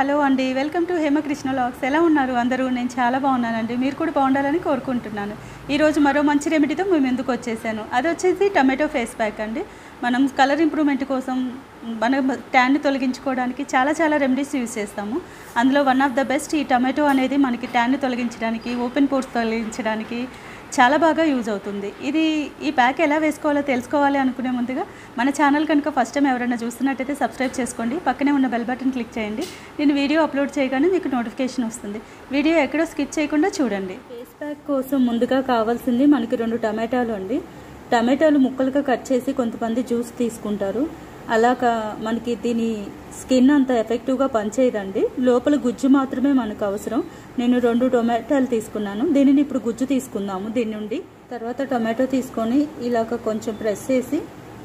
Hello అండి, welcome to hemakrishnavlogs. ఎలా ఉన్నారు అందరూ? నేను చాలా బాగున్నానండి. మీరు కూడా బాగుండాలని కోరుకుంటున్నాను. ఈరోజు మరో మంచి రెమెడీతో మేము ఎందుకు వచ్చేసాను. అది వచ్చేసి టమాటో ఫేస్ ప్యాక్ అండి. మనం కలర్ ఇంప్రూవ్మెంట్ కోసం మన ట్యాన్ని తొలగించుకోవడానికి చాలా రెమెడీస్ యూజ్ చేస్తాము. అందులో వన్ ఆఫ్ ద బెస్ట్ ఈ టమాటో అనేది మనకి ట్యాన్ని తొలగించడానికి, ఓపెన్ పోర్స్ తొలగించడానికి చాలా బాగా యూజ్ అవుతుంది. ఈ ప్యాక్ ఎలా వేసుకోవాలో తెలుసుకోవాలి అనుకునే ముందుగా మన ఛానల్ కనుక ఫస్ట్ టైం ఎవరైనా చూస్తున్నట్టయితే సబ్స్క్రైబ్ చేసుకోండి. పక్కనే ఉన్న బెల్ బటన్ క్లిక్ చేయండి. నేను వీడియో అప్లోడ్ చేయగానే మీకు నోటిఫికేషన్ వస్తుంది. వీడియో ఎక్కడో స్కిప్ చేయకుండా చూడండి. ఫేస్ ప్యాక్ కోసం ముందుగా కావాల్సింది మనకి 2 టమాటాలు అండి. టమాటాలు ముక్కలుగా కట్ చేసి కొంతమంది జ్యూస్ తీసుకుంటారు. అలాగా మనకి దీని స్కిన్ అంత ఎఫెక్టివ్గా పనిచేయదండి. లోపల గుజ్జు మాత్రమే మనకు అవసరం. నేను 2 టొమాటోలు తీసుకున్నాను. దీనిని ఇప్పుడు గుజ్జు తీసుకుందాము. దీని నుండి తర్వాత టొమాటో తీసుకొని ఇలాగ కొంచెం ప్రెస్ చేసి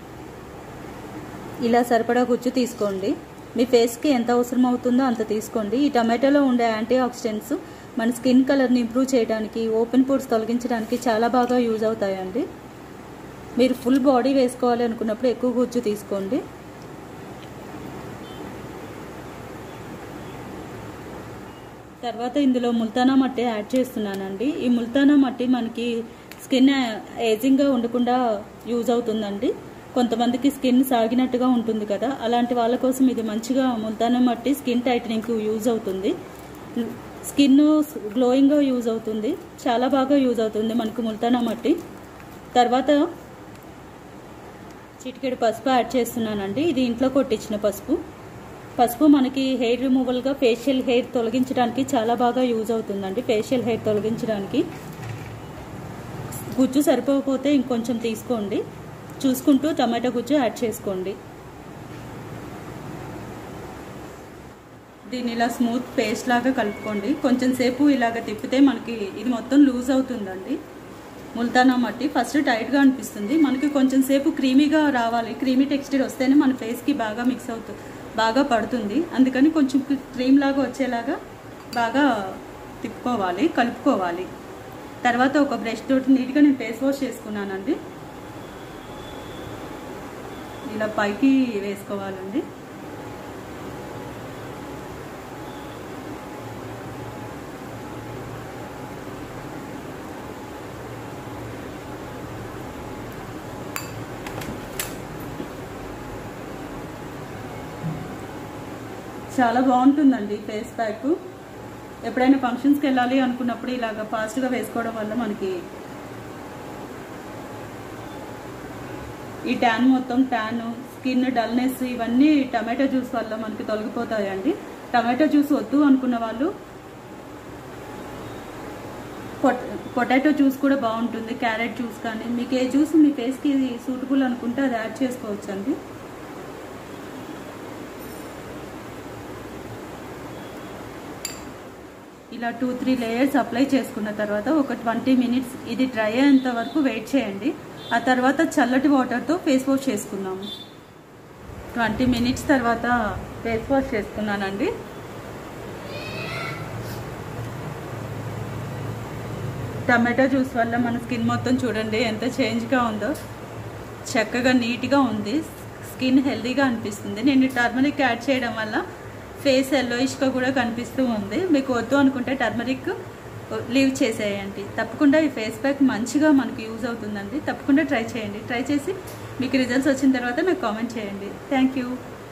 ఇలా సరిపడా గుజ్జు తీసుకోండి. మీ ఫేస్కి ఎంత అవసరం అవుతుందో అంత తీసుకోండి. ఈ టమాటోలో ఉండే యాంటీ ఆక్సిడెంట్స్ మన స్కిన్ కలర్ని ఇంప్రూవ్ చేయడానికి, ఓపెన్ పోర్స్ తొలగించడానికి చాలా బాగా యూజ్ అవుతాయండి. మీరు ఫుల్ బాడీ వేసుకోవాలి అనుకున్నప్పుడు ఎక్కువ గుజ్జు తీసుకోండి. తర్వాత ఇందులో ముల్తానా మట్టి యాడ్ చేస్తున్నానండి. ఈ ముల్తానా మట్టి మనకి స్కిన్ ఏజింగ్గా ఉండకుండా యూజ్ అవుతుందండి. కొంతమందికి స్కిన్ సాగినట్టుగా ఉంటుంది కదా, అలాంటి వాళ్ళ కోసం ఇది మంచిగా ముల్తానా మట్టి స్కిన్ టైటనింగ్కి యూజ్ అవుతుంది. స్కిన్ గ్లోయింగ్గా యూజ్ అవుతుంది. చాలా బాగా యూజ్ అవుతుంది మనకు ముల్తానా మట్టి. తర్వాత చిటికెడు పసుపు యాడ్ చేస్తున్నానండి. ఇది ఇంట్లో కొట్టించిన పసుపు మనకి హెయిర్ రిమూవల్గా, ఫేషియల్ హెయిర్ తొలగించడానికి చాలా బాగా యూజ్ అవుతుందండి. ఫేషియల్ హెయిర్ తొలగించడానికి గుజ్జు సరిపోకపోతే ఇంకొంచెం తీసుకోండి. చూసుకుంటూ టమాటా గుజ్జు యాడ్ చేసుకోండి. దీన్ని ఇలా స్మూత్ పేస్ట్ లాగా కలుపుకోండి. కొంచెం సేపు ఇలాగ తిప్పితే మనకి ఇది మొత్తం లూజ్ అవుతుందండి. ముల్తానా మట్టి ఫస్ట్ టైట్గా అనిపిస్తుంది, మనకి కొంచెం సేపు క్రీమీగా రావాలి. క్రీమీ టెక్స్చర్ వస్తేనే మన ఫేస్కి బాగా మిక్స్ అవుతుంది, బాగా పడుతుంది. అందుకని కొంచెం క్రీమ్ లాగా వచ్చేలాగా బాగా తిప్పుకోవాలి, కలుపుకోవాలి. తర్వాత ఒక బ్రష్ తోటి నీట్గా నేను ఫేస్ వాష్ చేసుకున్నానండి. ఇలా పైకి వేసుకోవాలండి. చాలా బాగుంటుందండి ఫేస్ ప్యాక్. ఎప్పుడైనా ఫంక్షన్స్కి వెళ్ళాలి అనుకున్నప్పుడు ఇలాగ ఫాస్ట్గా వేసుకోవడం వల్ల మనకి ఈ ట్యాన్ మొత్తం స్కిన్ డల్నెస్ ఇవన్నీ టమాటో జ్యూస్ వల్ల మనకి తొలగిపోతాయండి. టమాటో జ్యూస్ వద్దు అనుకున్న వాళ్ళు పొటాటో జ్యూస్ కూడా బాగుంటుంది. క్యారెట్ జ్యూస్ కానీ మీకు ఏ జ్యూస్ మీ ఫేస్కి సూటబుల్ అనుకుంటే అది యాడ్ చేసుకోవచ్చండి. ఇలా 2-3 లేయర్స్ అప్లై చేసుకున్న తర్వాత ఒక 20 మినిట్స్ ఇది డ్రై అయ్యేంత వరకు వెయిట్ చేయండి. ఆ తర్వాత చల్లటి వాటర్తో ఫేస్ వాష్ చేసుకున్నాము. 20 మినిట్స్ తర్వాత ఫేస్ వాష్ చేసుకున్నానండి. టమాటో జ్యూస్ వల్ల మన స్కిన్ మొత్తం చూడండి ఎంత చేంజ్గా ఉందో. చక్కగా నీట్గా ఉంది, స్కిన్ హెల్తీగా అనిపిస్తుంది. నేను టర్మరిక్ యాడ్ చేయడం వల్ల ఫేస్ ఎల్లోయిష్గా కూడా కనిపిస్తూ ఉంది. మీకు వద్దు అనుకుంటే టర్మరిక్ లీవ్ చేసేయండి. తప్పకుండా ఈ ఫేస్ ప్యాక్ మంచిగా మనకు యూజ్ అవుతుందండి. తప్పకుండా ట్రై చేయండి. ట్రై చేసి మీకు రిజల్ట్స్ వచ్చిన తర్వాత నాకు కామెంట్ చేయండి. Thank you.